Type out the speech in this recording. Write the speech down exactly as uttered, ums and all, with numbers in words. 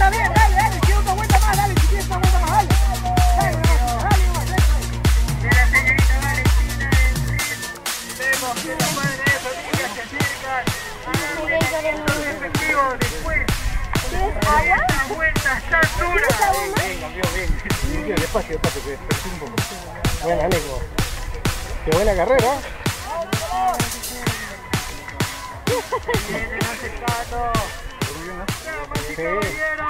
está bien, dale, dale, si una vuelta más, dale, si quieres una vuelta más, dale. Dale, dale, dale, De la señorita Valentina vemos que los padres de familia se acercan a darle los efectivos después de estas vueltas tan duras. Venga, amigo, ven. Despacio, despacio, que desperté un poco. Bueno, Aleco. Qué buena carrera. Vienen acercando. Damas y caballeros.